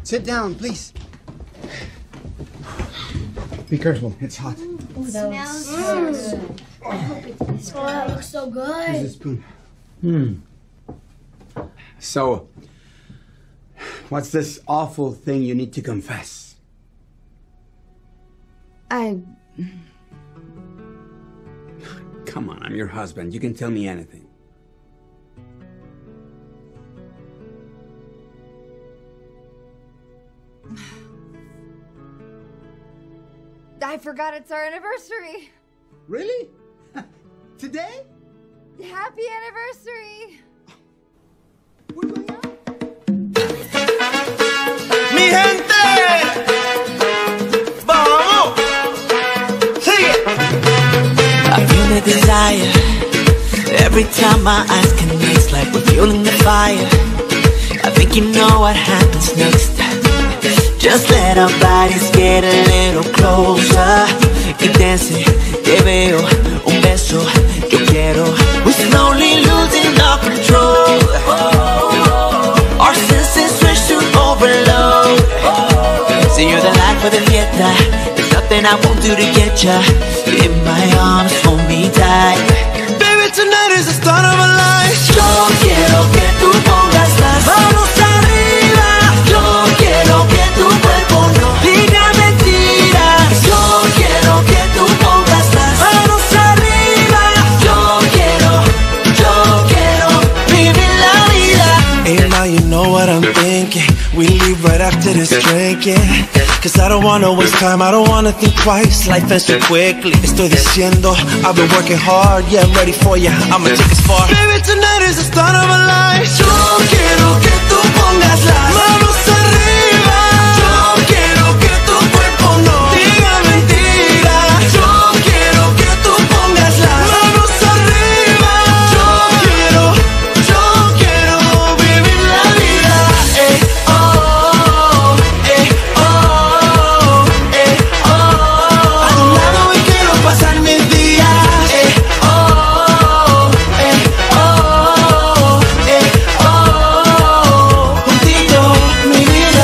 Sit down, please. Be careful, it's hot. Oh, that smells so good. I hope it tastes good. Oh, that looks so good. Here's a spoon. So, what's this awful thing you need to confess? Come on, I'm your husband. You can tell me anything. I forgot it's our anniversary. Really? Today? Happy anniversary. We're going out? Mi gente, vamos, sigue. I feel the desire every time my eyes connect. It's like we're fueling the fire. I think you know what happens next. Just let our bodies get a little closer. Keep dancing, te veo, un beso, yo quiero. We're slowly losing our control. Our senses switch to overload. See, you're the life of the fiesta. There's nothing I won't do to get ya. In my arms, hold me tight. Baby, tonight is the start of our life. Yo quiero que tú pongas las manos arriba. Yo quiero que tu cuerpo no diga mentiras. Yo quiero que tú pongas las manos arriba. Yo quiero vivir la vida. And now you know what I'm thinking. We leave right after this drinking. Cause I don't wanna waste time, I don't wanna think twice. Life ends too quickly. Estoy diciendo, I've been working hard. Yeah, I'm ready for ya, I'ma take us far. Baby, tonight is the start of our life. Yo quiero que tú pongas las manos arriba. Yo quiero que tu cuerpo no diga mentiras. Yo quiero que tú pongas las manos arriba. Yo quiero vivir la vida. A tu lado hoy quiero pasar mis días. Contigo, mi vida.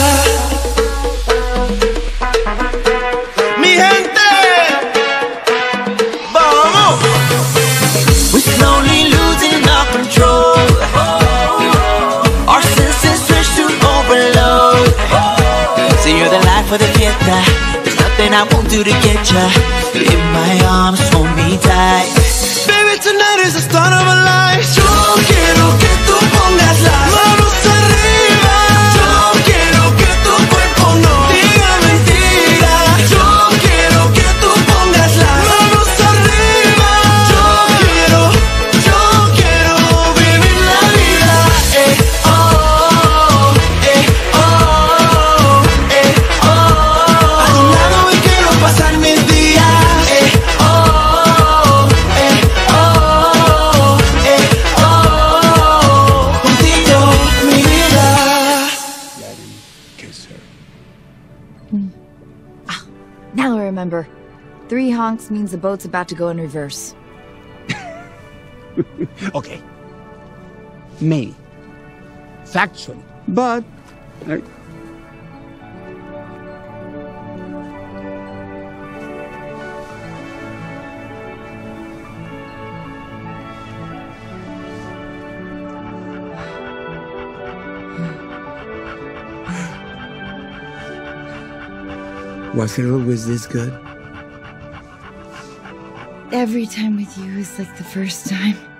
Mi gente, vamos. We're slowly losing our control. Our senses switch to overload. See, you're the life of the fiesta. There's nothing I won't do to get ya. In my arms, hold me tight. Baby, tonight is the start of our life. Yo quiero que tú pongas las manos arriba. Yo quiero que tu cuerpo no diga mentiras. Yo quiero que tú pongas las manos arriba. Yo quiero vivir la vida. A tu lado hoy quiero pasar mis días. Contigo, mi vida. Let him kiss her. Now I remember. 3 honks means the boat's about to go in reverse. Okay. Maybe. Factually. But... Was it always this good? Every time with you is like the first time.